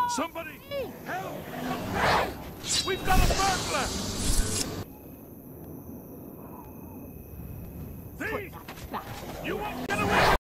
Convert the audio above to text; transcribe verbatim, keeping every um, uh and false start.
Somebody! Help! We've got a burglar! Thief! You won't